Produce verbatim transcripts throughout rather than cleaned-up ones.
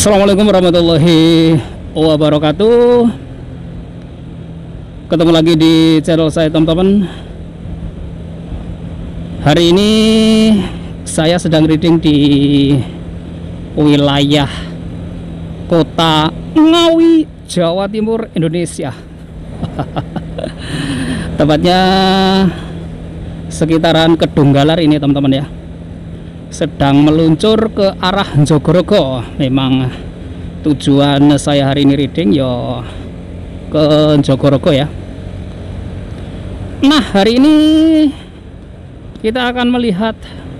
Assalamualaikum warahmatullahi wabarakatuh. Ketemu lagi di channel saya, teman-teman. Hari ini saya sedang reading di wilayah kota Ngawi, Jawa Timur, Indonesia. Tepatnya sekitaran Kedunggalar ini, teman-teman ya. Sedang meluncur ke arah Jogorogo. Memang tujuan saya hari ini reading yo ke Jogorogo ya. Nah, hari ini kita akan melihat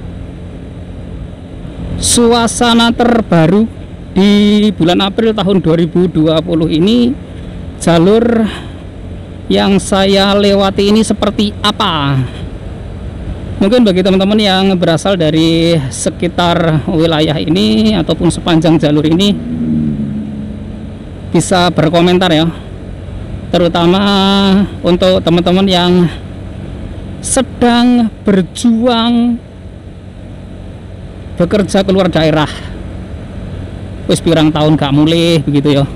suasana terbaru di bulan April tahun dua ribu dua puluh ini. Jalur yang saya lewati ini seperti apa? Mungkin bagi teman-teman yang berasal dari sekitar wilayah ini ataupun sepanjang jalur ini bisa berkomentar ya, terutama untuk teman-teman yang sedang berjuang bekerja keluar daerah, wis pirang tahun gak mulai begitu ya.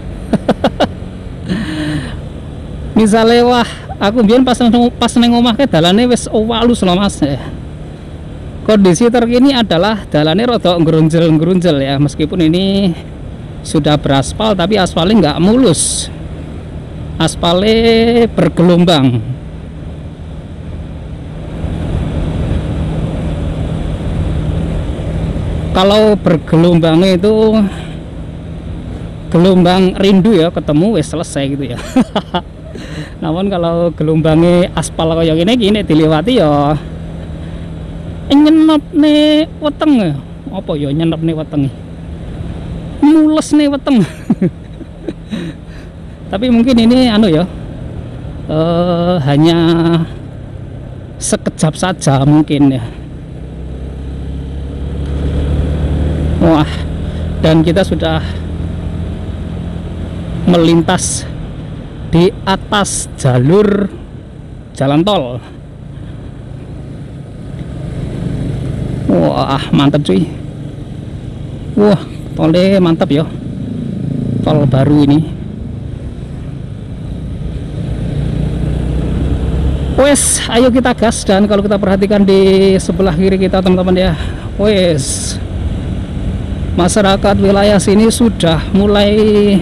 Misalnya wah, aku biar pas pas neng omah ke dalane wis walus loh mas. Kondisi terkini adalah dalannya rada ngerunjel-ngerunjel ya, meskipun ini sudah beraspal tapi aspalnya nggak mulus, aspalnya bergelombang. Kalau bergelombangnya itu gelombang rindu ya, ketemu wis selesai gitu ya. Namun kalau gelombangnya aspal kayak gini gini dilewati ya nyenep nih weteng, apa ya nyenep nih weteng, mules nih weteng. Tapi mungkin ini anu ya, uh, hanya sekejap saja mungkin ya. Wah, dan kita sudah melintas di atas jalur jalan tol. Wah, mantap cuy. Wah, tolnya mantap ya, tol baru ini. Wes, ayo kita gas. Dan kalau kita perhatikan di sebelah kiri kita, teman-teman ya, wes, masyarakat wilayah sini sudah mulai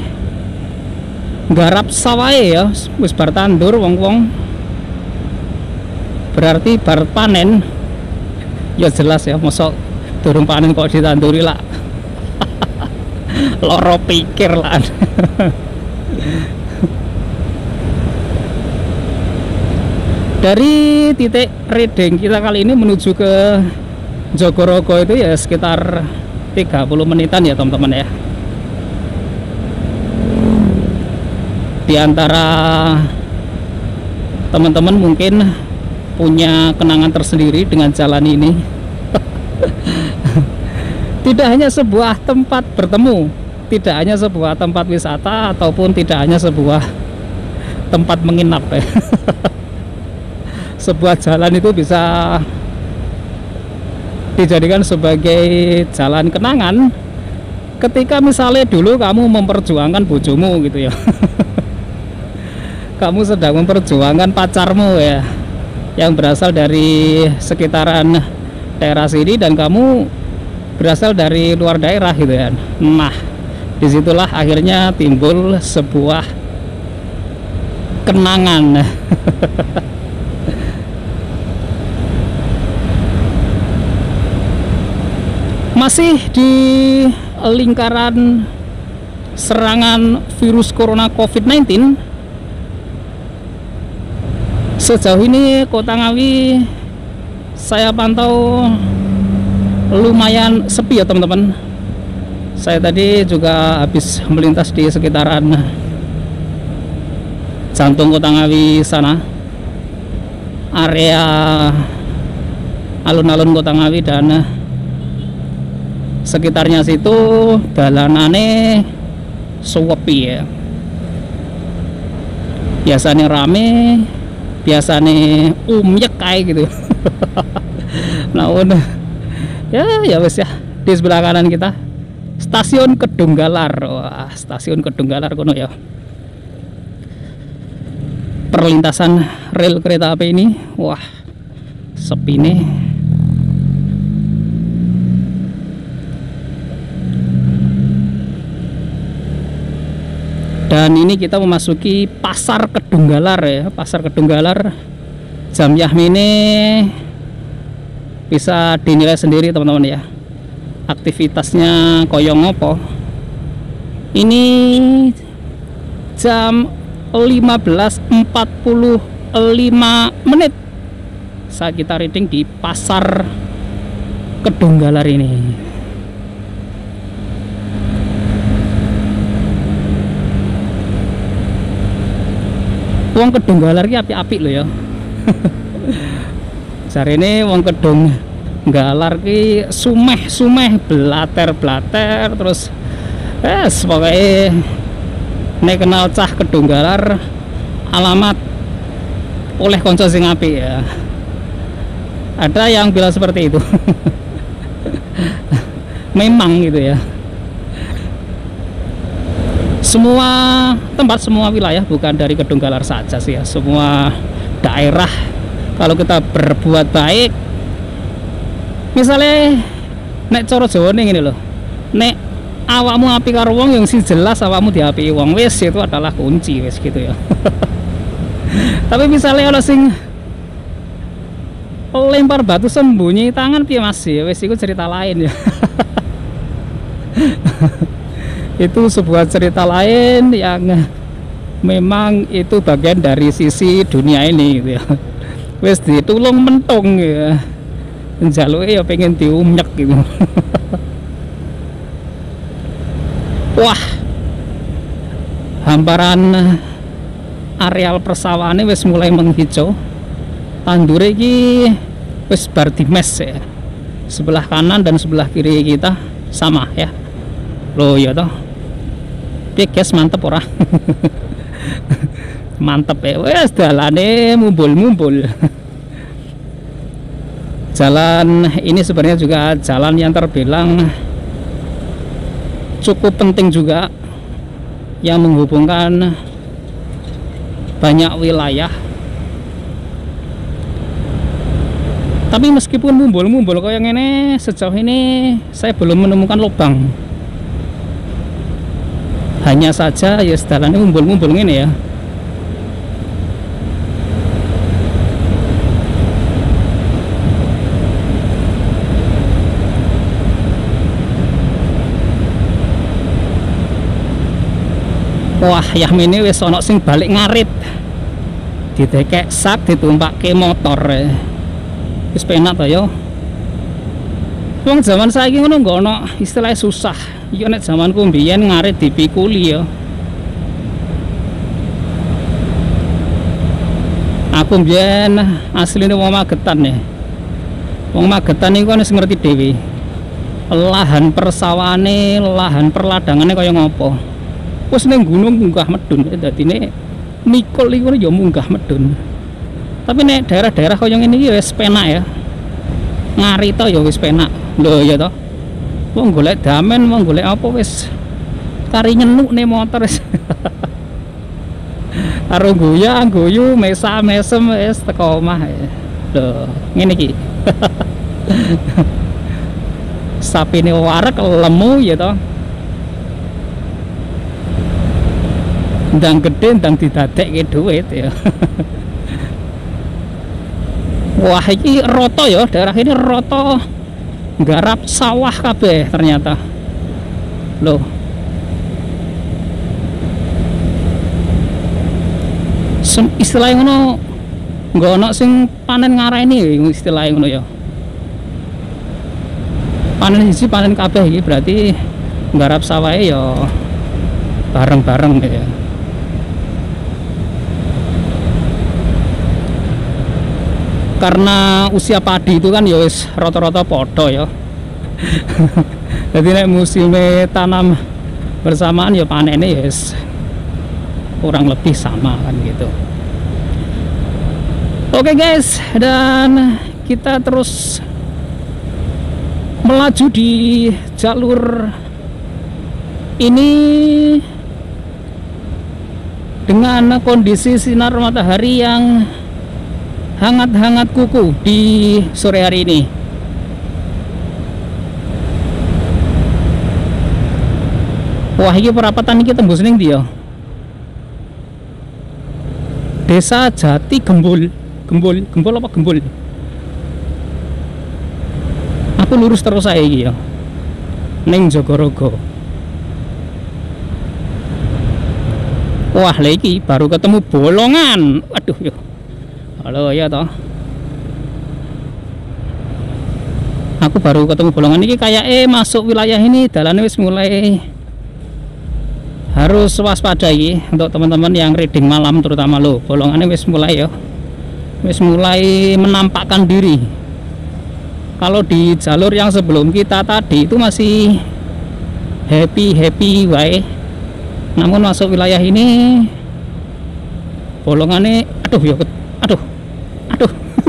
garap sawai ya, wis bar tandur wong-wong, berarti bar panen ya jelas ya. Mosok durung panen kok ditanduri lah. Loro pikir lah. Dari titik reading kita kali ini menuju ke Jogorogo itu ya sekitar tiga puluh menitan ya teman-teman ya. Di antara teman-teman mungkin punya kenangan tersendiri dengan jalan ini. Tidak hanya sebuah tempat bertemu, tidak hanya sebuah tempat wisata, ataupun tidak hanya sebuah tempat menginap ya. Sebuah jalan itu bisa dijadikan sebagai jalan kenangan ketika misalnya dulu kamu memperjuangkan bojomu gitu ya. Kamu sedang memperjuangkan pacarmu ya, yang berasal dari sekitaran daerah sini, dan kamu berasal dari luar daerah gitu ya. Nah, disitulah akhirnya timbul sebuah kenangan. Masih di lingkaran serangan virus corona covid sembilan belas, sejauh ini kota Ngawi saya pantau lumayan sepi ya teman-teman. Saya tadi juga habis melintas di sekitaran jantung kota Ngawi sana, area alun-alun kota Ngawi dan sekitarnya situ dalanane sepi ya. Biasanya rame, biasanya umyek kayak gitu. Nah udah ya ya wes ya, di sebelah kanan kita Stasiun Kedunggalar. Wah, stasiun Kedunggalar kono ya. Perlintasan rel kereta api ini, wah, sepi nih. Dan ini kita memasuki Pasar Kedunggalar ya. Pasar Kedunggalar jam Yahmine bisa dinilai sendiri teman-teman ya, aktivitasnya koyong opo. Ini jam lima belas empat puluh lima menit saat kita reading di Pasar Kedunggalar ini. Wong Kedunggalar ki api-api loh ya. Cari ini wong Kedunggalar ki sumeh-sumeh, blater-blater, terus eh pokoknya nek kenal cah Kedunggalar alamat oleh konco sing apik ya. Ada yang bilang seperti itu. Memang gitu ya. Semua tempat, semua wilayah, bukan dari Kedunggalar saja sih ya, semua daerah kalau kita berbuat baik, misalnya nek coro Jawa nih gini loh, nek awakmu api karo wong yang sih jelas awakmu diapi wong, wis itu adalah kunci wis gitu ya. Tapi misalnya ada sing lempar batu sembunyi tangan piye Mas ya, wis itu cerita lain ya. Itu sebuah cerita lain yang memang itu bagian dari sisi dunia ini gitu ya. Wis ditulung mentung ya, njaluke ya pengen diumyek gitu. Wah, hamparan areal persawahan ini wis mulai menghijau. Tandure iki wis bar dimes ya. Sebelah kanan dan sebelah kiri kita sama ya. Loh ya toh. Piye guys, mantep ora? Mantep ya. Wes dalane mumbul-mumbul. Jalan ini sebenarnya juga jalan yang terbilang cukup penting juga, yang menghubungkan banyak wilayah. Tapi meskipun mumbul-mumbul kayak ini, sejauh ini saya belum menemukan lubang. Hanya saja ya jalannya mumbul-mumbul ini ya. Wah, Yahmine wis ana sing balik ngarit. Ditekek sak ditumpake motor. Wis penak to ya. Wong zaman saiki ngono nggo ana istilah susah. Ya nek zamanku mbiyen ngarit dipikuli ya. Aku mbiyen asline wong Magetan ya. Wong Magetan iku kan wis ngerti dhewe. Lahan persawane, lahan perladangane kaya ngopo. Wis ning gunung munggah medun, dadine mikul iku ya munggah medun. Tapi nek daerah-daerah kaya ngene iki wis penak ya. Ngarita ya wis penak. Lho ya toh. Wong golek damen, wong golek apa wis kari nyenuk nih motor wis. Karo goyang, guyu, mesa mesem wis teko omah. Lho, ngene iki. Sapine warek lemu ya toh. Ndang gede ndang didadekke duit ya. Wah, iki roto ya, daerah ini roto. Garap sawah kabeh ternyata. Loh. Sem istilahnya ngono, nggak ono sing panen ngareni istilahnya ngono ya. Panen siji panen kabeh iki berarti garap sawahnya ya bareng-bareng ya. Karena usia padi itu kan ya wis rata-rata podo ya. Jadi nek musimnya tanam bersamaan ya panennya ya wis kurang lebih sama kan gitu. Oke guys, dan kita terus melaju di jalur Ini dengan kondisi sinar matahari yang hangat-hangat kuku di sore hari ini. Wah, ini perapatan ini tembus ning dia. Desa Jati Gembul. Gembul, Gembul apa Gembul? Aku lurus terus saya iki ya. Ning Jogorogo. Wah, lagi baru ketemu bolongan. Waduh, yo. Halo ya toh. Aku baru ketemu bolongan ini kayak eh masuk wilayah ini jalannya wis mulai harus waspada ini untuk teman-teman yang reading malam terutama lo. Bolongannya wis mulai ya. Wis mulai menampakkan diri. Kalau di jalur yang sebelum kita tadi itu masih happy-happy wae. Namun masuk wilayah ini bolongannya aduh ya aduh aduh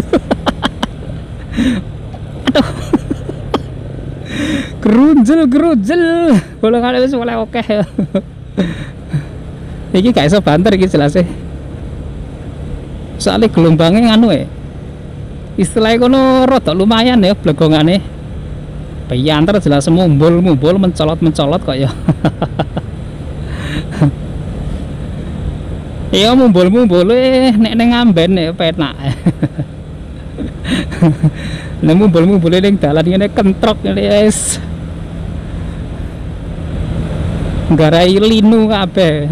aduh gerunjel gerunjel bolongannya wis mulai oke ya. Ini gak iso banter iki jelas e. Soalnya gelombangnya nganu ya istilahnya kono rada lumayan ya blegongane. Bayanter jelas mumbul-mumbul mencolot-mencolot kok ya. Ya mumbul-mumbul nek ning ngamben ya penak. Nek mumbul-mumbul ning dalan ngene kentrok wis. Nggarai linu kabeh.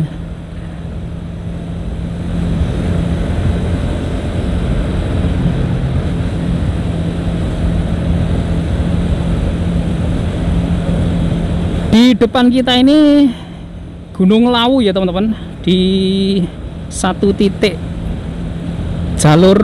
Di depan kita ini Gunung Lawu ya teman-teman, di satu titik jalur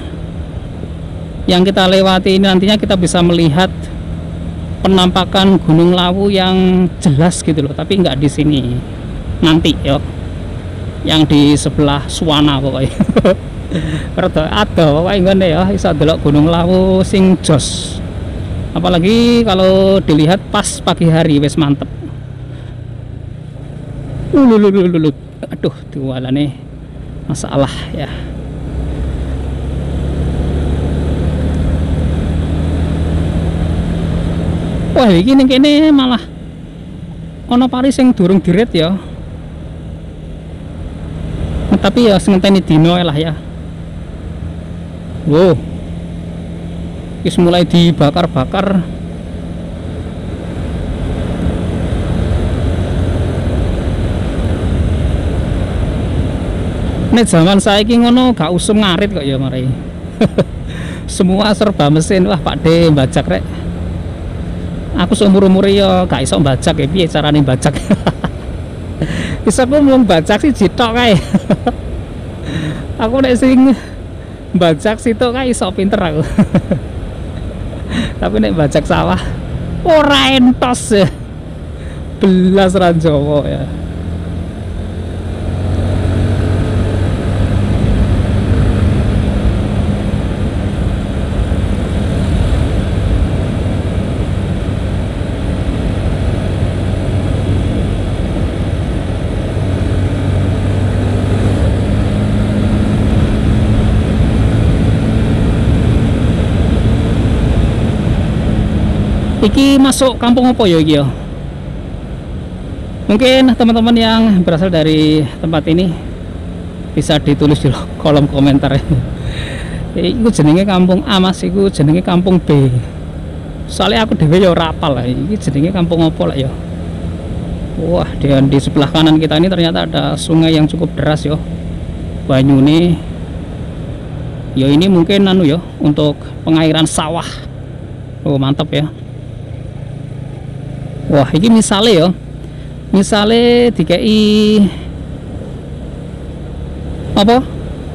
yang kita lewati ini nantinya kita bisa melihat penampakan Gunung Lawu yang jelas gitu loh, tapi nggak di sini nanti ya, yang di sebelah Suwana pokoknya. Ada pokoknya ngene ya, bisa delok Gunung Lawu sing jos. Apalagi kalau dilihat pas pagi hari wes mantep. Ulululululut. Aduh, diwala nih masalah ya. Wah, ini kene malah ono Paris yang durung diret ya. Nah, tapi ya ngenteni dino lah ya. Wow. Wis mulai dibakar-bakar. Nek zaman saiki ngono gak usum ngarit kok ya mari. Semua serba mesin. Wah Pak De bajak rek. Aku seumur-umur ya gak iso bajak ya, piye carane bajak. Bisa aku mau bajak sih jitok kae. Aku nek sing bajak sitok kae iso pinter aku. Tapi nek bajak sawah ora entos ya. Belas ra Jawa ya. Iki masuk kampung apa ya iki ya? Mungkin teman-teman yang berasal dari tempat ini bisa ditulis di kolom komentar. Iku jenenge kampung A Mas, iku jenenge kampung B. Soalnya aku dhewe ya ora apal lah iki jenenge kampung apa lah ya. Wah, dan di sebelah kanan kita ini ternyata ada sungai yang cukup deras ya. Banyune ya ini mungkin anu ya untuk pengairan sawah. Oh, mantap ya. Wah, ini misalnya ya, misalnya D K I apa?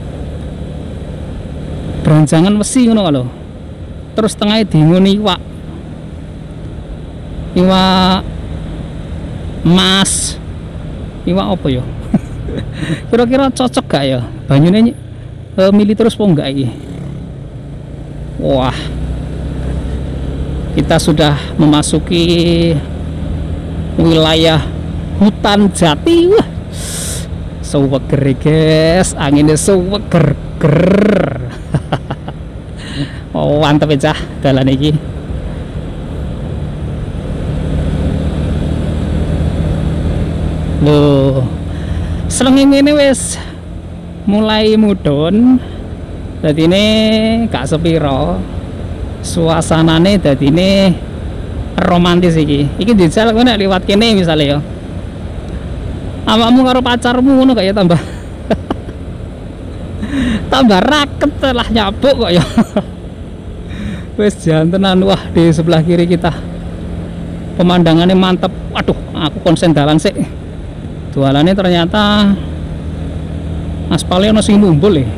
Beranjangan besi ngono kalau. Terus tengahnya dingoni iwak. Iwak mas. Iwak apa ya? Kira-kira cocok gak ya? Banyune e, milih terus po enggak ini? Wah. Kita sudah memasuki wilayah hutan jati. Wah, seweger guys, anginnya seweger ger. Oh mantep ya cah dalan iki. Loh, selenging ini wis mulai mudhun, dadi ini gak sepiro, suasanane dadi ini romantis iki. Iki dijal kowe nek liwat kene misalnya ya, awakmu karo pacarmu ngono kaya tambah tambah raket lah nyabuk kok ya. Wis jantenan. Wah, di sebelah kiri kita pemandangannya mantep. Waduh, aku konsen dalan sik. Jualannya ternyata aspalnya ono sing numbul ya.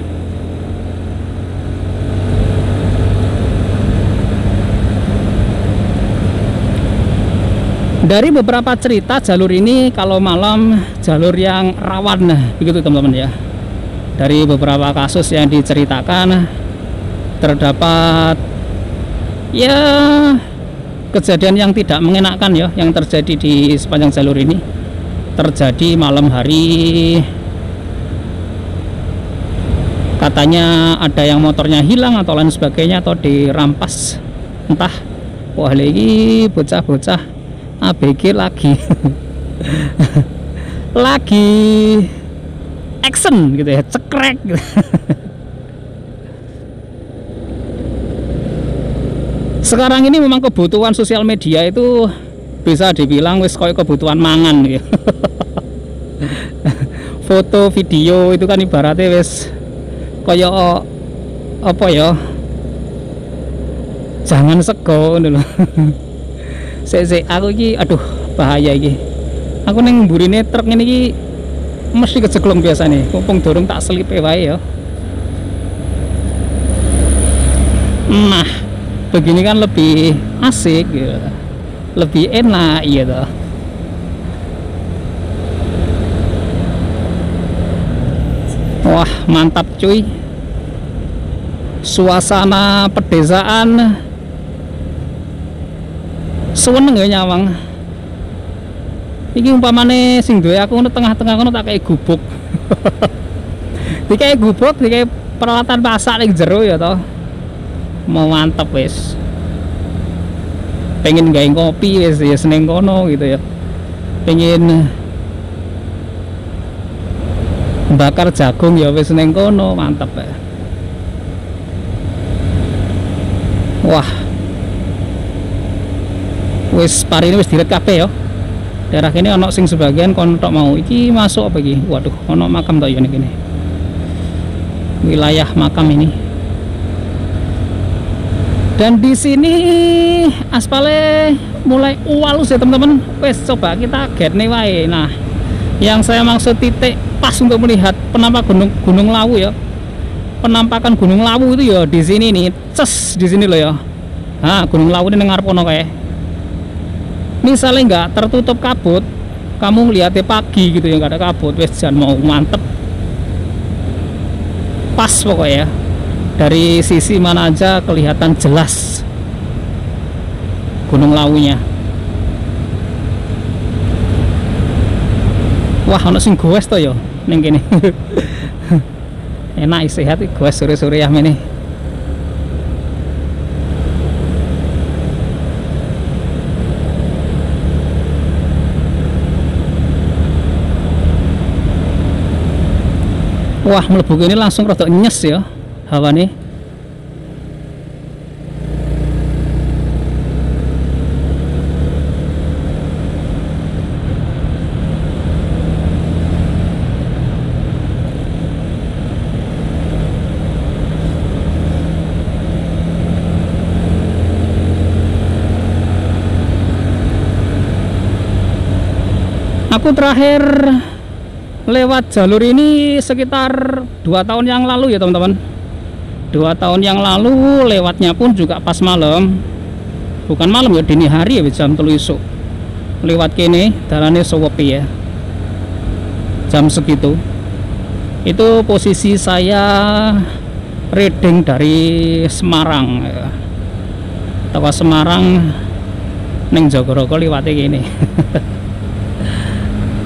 Dari beberapa cerita jalur ini kalau malam jalur yang rawan, nah begitu teman-teman ya. Dari beberapa kasus yang diceritakan terdapat ya kejadian yang tidak mengenakan ya yang terjadi di sepanjang jalur ini. Terjadi malam hari, katanya ada yang motornya hilang atau lain sebagainya atau dirampas entah. Wah, lagi bocah-bocah A B G lagi lagi action gitu ya, cekrek gitu. Sekarang ini memang kebutuhan sosial media itu bisa dibilang wis koyo kebutuhan mangan gitu. Foto video itu kan ibaratnya wis koyo apa ya, jangan sego dulu. Sik-sik aku iki aduh bahaya iki. Aku neng mburine truk ngene iki mesti keceklong biasane. Mumpung dorong tak selipe wae ya. Nah, begini kan lebih asik gitu. Lebih enak gitu. Wah, mantap cuy. Suasana pedesaan seneng ya nyawang. Iki umpamane sing duwe aku ngono tengah-tengah ngono tak kayak gubuk. Dikai gubuk, dikai peralatan masak ning jero ya toh. Mau mantep wis. Pengen gawe kopi wis ya seneng kono gitu ya. Pengen bakar jagung ya wis seneng kono, mantep ya. Wah, wis pari ini wis diret kabeh ya. Daerah ini ono sing sebagian kon tok mau iki masuk apa iki? Waduh, ono makam tok ya ini. Wilayah makam ini. Dan di sini aspalnya mulai uwalus ya teman-teman. Wes coba kita getne wae. Nah, yang saya maksud titik pas untuk melihat penampak gunung Gunung Lawu ya. Penampakan Gunung Lawu itu ya di sini nih, ces di sini loh ya. Nah, Gunung Lawu ini ngarep ono kayak. Misalnya nggak tertutup kabut, kamu lihatnya pagi gitu ya, nggak ada kabut, wes jangan mau mantep. Pas pokoknya. Dari sisi mana aja kelihatan jelas Gunung Lawunya. Wah, ono sing goes to ya ning kene. Enak sehat goes sore-sore ya mene. Wah, mlebu ini langsung rada nyes ya hawa nih. Aku terakhir lewat jalur ini sekitar dua tahun yang lalu ya teman-teman. Dua tahun yang lalu lewatnya pun juga pas malam, bukan malam ya, dini hari ya, jam telu isuk. Lewat kene dalane sepi ya, jam segitu. Itu posisi saya riding dari Semarang ya. Teko Semarang neng Jogorogo lewatnya gini.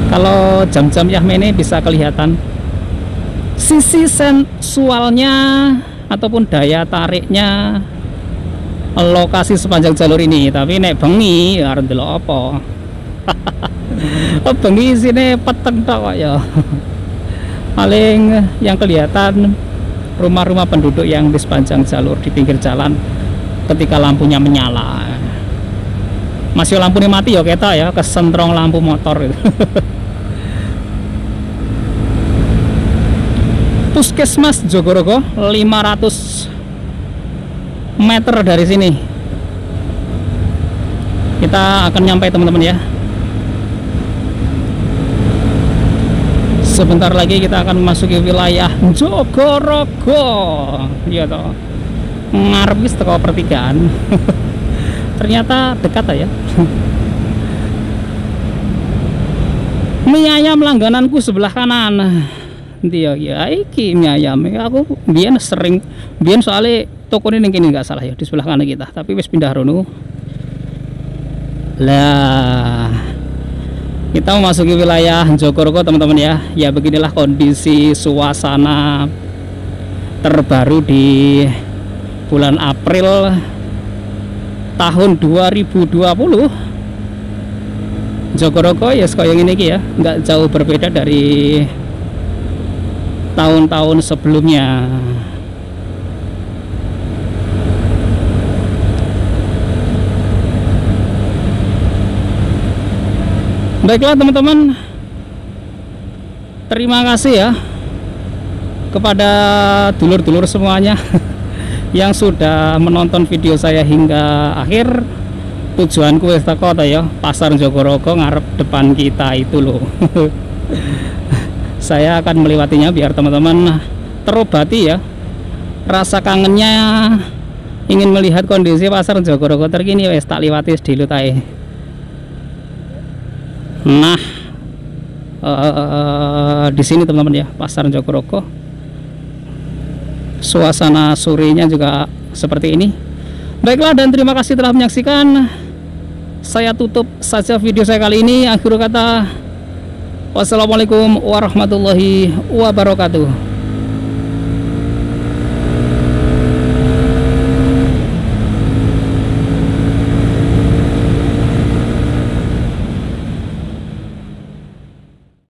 Kalau jam-jam Yahmene bisa kelihatan sisi sensualnya ataupun daya tariknya lokasi sepanjang jalur ini. Tapi nek bengi arep delok apa? Oh, bengi sini peteng tok ya. Paling yang kelihatan rumah-rumah penduduk yang di sepanjang jalur di pinggir jalan ketika lampunya menyala. Masih lampunya mati ya kita ya, kesentrong lampu motor itu. Puskesmas Jogorogo lima ratus meter dari sini kita akan nyampe teman-teman ya. Sebentar lagi kita akan memasuki wilayah Jogorogo ya toh, ngarep wis teko pertigaan. Ternyata dekat aja. Mie ayam langgananku sebelah kanan. Dia ya iki mie ayam. Aku biyen sering biyen soalnya toko ini kini nggak salah ya di sebelah kanan kita. Tapi wis pindah rono. Lah kita memasuki wilayah Jogorogo teman-teman ya. Ya beginilah kondisi suasana terbaru di bulan April tahun dua ribu dua puluh. Jogorogo ya kayak gini ya, nggak jauh berbeda dari tahun-tahun sebelumnya. Baiklah teman-teman, terima kasih ya kepada dulur-dulur semuanya yang sudah menonton video saya hingga akhir. Tujuanku wis teko ta ya, pasar Jogorogo ngarep depan kita itu loh. Saya akan melewatinya biar teman-teman terobati ya rasa kangennya ingin melihat kondisi pasar Jogorogo terkini. Wes tak liwati dulu tae. Nah, uh, di sini teman-teman ya, pasar Jogorogo. Suasana sorenya juga seperti ini. Baiklah, dan terima kasih telah menyaksikan. Saya tutup saja video saya kali ini. Akhir kata, wassalamualaikum warahmatullahi wabarakatuh.